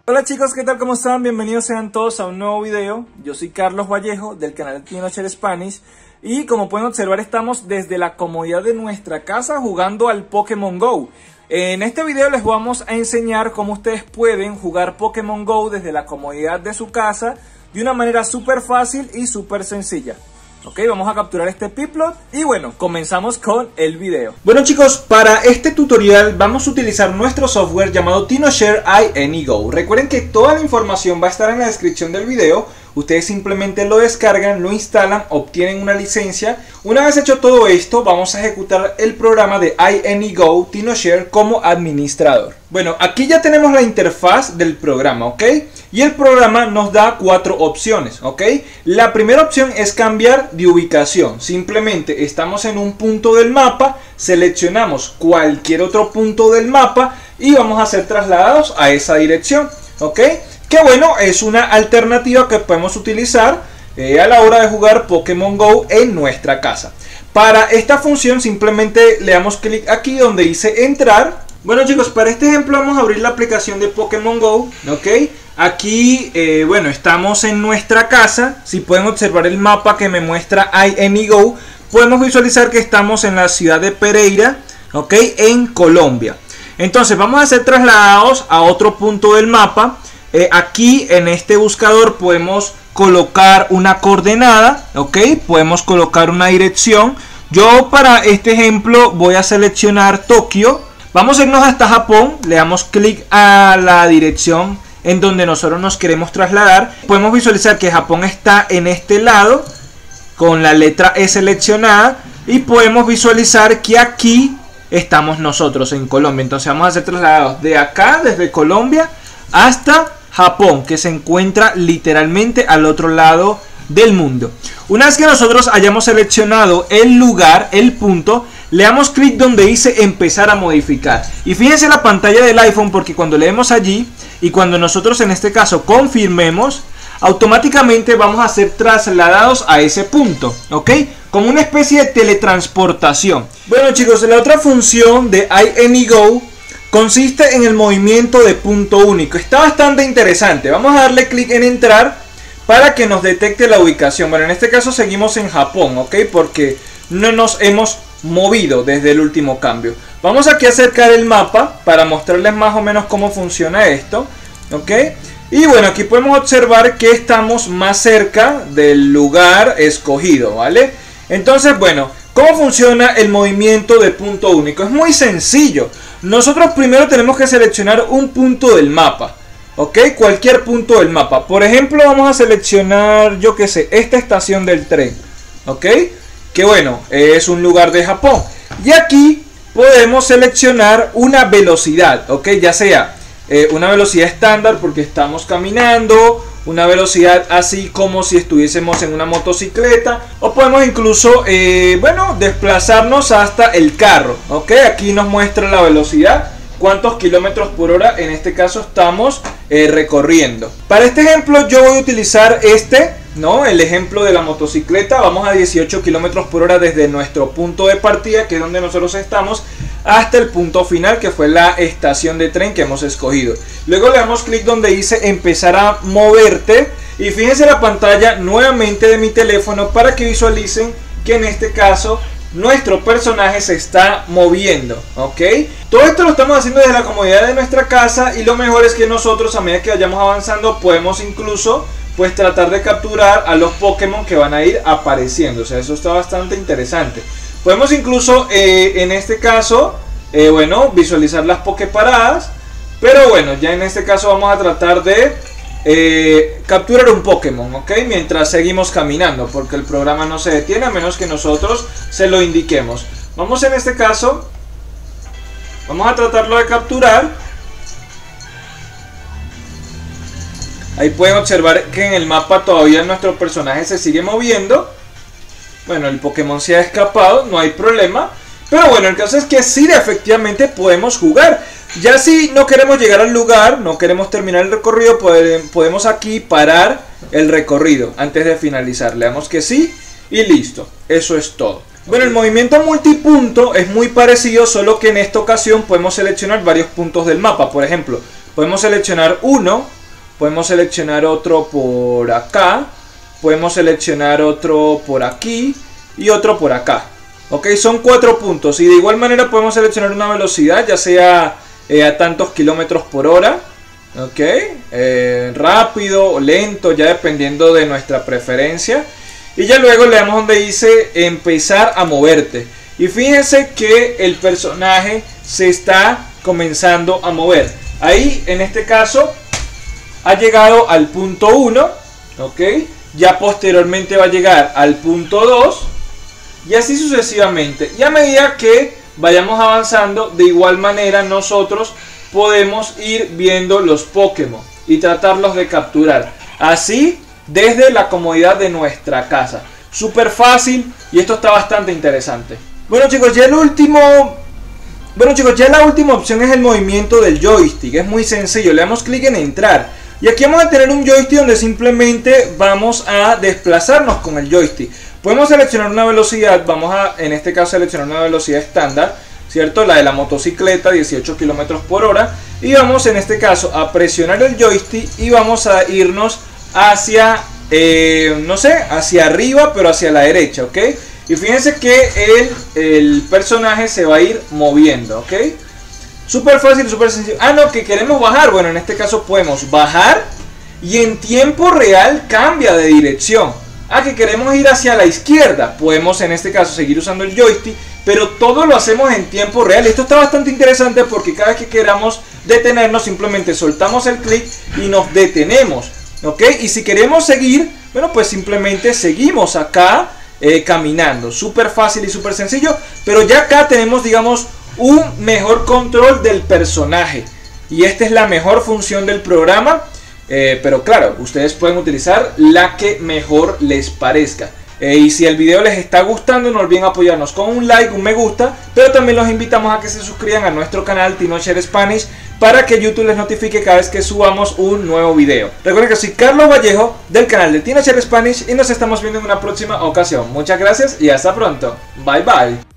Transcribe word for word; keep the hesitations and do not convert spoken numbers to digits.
Hola chicos, ¿qué tal? ¿Cómo están? Bienvenidos sean todos a un nuevo video. Yo soy Carlos Vallejo del canal TinoShare Spanish y como pueden observar estamos desde la comodidad de nuestra casa jugando al Pokémon Go. En este video les vamos a enseñar cómo ustedes pueden jugar Pokémon Go desde la comodidad de su casa de una manera súper fácil y súper sencilla. Ok, vamos a capturar este Piplup y bueno, comenzamos con el video. Bueno chicos, para este tutorial vamos a utilizar nuestro software llamado TinoShare iAnyGo. Recuerden que toda la información va a estar en la descripción del video. Ustedes simplemente lo descargan, lo instalan, obtienen una licencia. Una vez hecho todo esto, vamos a ejecutar el programa de iAnyGo TinoShare como administrador. Bueno, aquí ya tenemos la interfaz del programa, ¿ok? Y el programa nos da cuatro opciones, ¿ok? La primera opción es cambiar de ubicación. Simplemente estamos en un punto del mapa, seleccionamos cualquier otro punto del mapa y vamos a ser trasladados a esa dirección, ¿ok? Que bueno, es una alternativa que podemos utilizar eh, a la hora de jugar Pokémon Go en nuestra casa. Para esta función simplemente le damos clic aquí donde dice entrar. Bueno chicos, para este ejemplo vamos a abrir la aplicación de Pokémon Go, ¿ok? Aquí, eh, bueno, estamos en nuestra casa. Si pueden observar el mapa que me muestra iAnyGo, podemos visualizar que estamos en la ciudad de Pereira, ¿ok? En Colombia. Entonces vamos a ser trasladados a otro punto del mapa. Eh, aquí en este buscador podemos colocar una coordenada, ¿ok? Podemos colocar una dirección. Yo para este ejemplo voy a seleccionar Tokio. Vamos a irnos hasta Japón. Le damos clic a la dirección en donde nosotros nos queremos trasladar. Podemos visualizar que Japón está en este lado con la letra E seleccionada. Y podemos visualizar que aquí estamos nosotros en Colombia. Entonces vamos a ser trasladados de acá, desde Colombia, hasta Japón, que se encuentra literalmente al otro lado del mundo. Una vez que nosotros hayamos seleccionado el lugar, el punto, le damos clic donde dice empezar a modificar. Y fíjense la pantalla del iPhone, porque cuando leemos allí y cuando nosotros en este caso confirmemos, automáticamente vamos a ser trasladados a ese punto, ¿ok? Como una especie de teletransportación. Bueno chicos, la otra función de iAnyGo consiste en el movimiento de punto único. Está bastante interesante. Vamos a darle clic en entrar para que nos detecte la ubicación. Bueno, en este caso seguimos en Japón, ¿ok? Porque no nos hemos movido desde el último cambio. Vamos aquí a acercar el mapa para mostrarles más o menos cómo funciona esto, ¿ok? Y bueno, aquí podemos observar que estamos más cerca del lugar escogido, ¿vale? Entonces, bueno, ¿cómo funciona el movimiento de punto único? Es muy sencillo. Nosotros primero tenemos que seleccionar un punto del mapa, ¿ok? Cualquier punto del mapa. Por ejemplo, vamos a seleccionar, yo qué sé, esta estación del tren, ¿ok? Que bueno, es un lugar de Japón. Y aquí podemos seleccionar una velocidad, ¿ok? Ya sea eh, una velocidad estándar porque estamos caminando, una velocidad así como si estuviésemos en una motocicleta, o podemos incluso, eh, bueno, desplazarnos hasta el carro, ¿ok? Aquí nos muestra la velocidad, cuántos kilómetros por hora en este caso estamos eh, recorriendo. Para este ejemplo yo voy a utilizar este, ¿no? El ejemplo de la motocicleta. Vamos a dieciocho kilómetros por hora desde nuestro punto de partida, que es donde nosotros estamos, hasta el punto final, que fue la estación de tren que hemos escogido. Luego le damos clic donde dice empezar a moverte. Y fíjense la pantalla nuevamente de mi teléfono para que visualicen que en este caso nuestro personaje se está moviendo, ¿ok? Todo esto lo estamos haciendo desde la comodidad de nuestra casa. Y lo mejor es que nosotros, a medida que vayamos avanzando, podemos incluso pues tratar de capturar a los Pokémon que van a ir apareciendo. O sea, eso está bastante interesante. Podemos incluso, eh, en este caso, eh, bueno, visualizar las Poképaradas. Pero bueno, ya en este caso vamos a tratar de eh, capturar un Pokémon, ¿ok? Mientras seguimos caminando, porque el programa no se detiene a menos que nosotros se lo indiquemos. Vamos en este caso, vamos a tratarlo de capturar. Ahí pueden observar que en el mapa todavía nuestro personaje se sigue moviendo. Bueno, el Pokémon se ha escapado, no hay problema. Pero bueno, el caso es que sí, efectivamente podemos jugar. Ya si no queremos llegar al lugar, no queremos terminar el recorrido, podemos aquí parar el recorrido antes de finalizar. Le damos que sí y listo. Eso es todo. Bueno, el movimiento multipunto es muy parecido, solo que en esta ocasión podemos seleccionar varios puntos del mapa. Por ejemplo, podemos seleccionar uno, podemos seleccionar otro por acá, podemos seleccionar otro por aquí y otro por acá. Ok, son cuatro puntos y de igual manera podemos seleccionar una velocidad, ya sea eh, a tantos kilómetros por hora. Ok, eh, rápido o lento, ya dependiendo de nuestra preferencia. Y ya luego le damos donde dice empezar a moverte. Y fíjense que el personaje se está comenzando a mover. Ahí en este caso ha llegado al punto uno. Ok, ya posteriormente va a llegar al punto dos. Y así sucesivamente. Y a medida que vayamos avanzando, de igual manera nosotros podemos ir viendo los Pokémon y tratarlos de capturar. Así desde la comodidad de nuestra casa. Súper fácil y esto está bastante interesante. Bueno chicos, ya el último... Bueno chicos, ya la última opción es el movimiento del joystick. Es muy sencillo, le damos clic en entrar. Y aquí vamos a tener un joystick donde simplemente vamos a desplazarnos con el joystick. Podemos seleccionar una velocidad, vamos a en este caso seleccionar una velocidad estándar, ¿cierto? La de la motocicleta, dieciocho kilómetros por hora. Y vamos en este caso a presionar el joystick y vamos a irnos hacia, eh, no sé, hacia arriba, pero hacia la derecha, ¿ok? Y fíjense que el, el personaje se va a ir moviendo, ¿ok? Súper fácil, súper sencillo. Ah, no, que queremos bajar. Bueno, en este caso podemos bajar y en tiempo real cambia de dirección. Ah, que queremos ir hacia la izquierda. Podemos en este caso seguir usando el joystick, pero todo lo hacemos en tiempo real. Esto está bastante interesante porque cada vez que queramos detenernos simplemente soltamos el clic y nos detenemos, ¿ok? Y si queremos seguir, bueno, pues simplemente seguimos acá eh, caminando. Súper fácil y súper sencillo, pero ya acá tenemos, digamos, un mejor control del personaje. Y esta es la mejor función del programa. Eh, pero claro, ustedes pueden utilizar la que mejor les parezca. Eh, y si el video les está gustando, no olviden apoyarnos con un like, un me gusta. Pero también los invitamos a que se suscriban a nuestro canal Tinocher Spanish para que YouTube les notifique cada vez que subamos un nuevo video. Recuerden que soy Carlos Vallejo del canal de Tinocher Spanish y nos estamos viendo en una próxima ocasión. Muchas gracias y hasta pronto. Bye bye.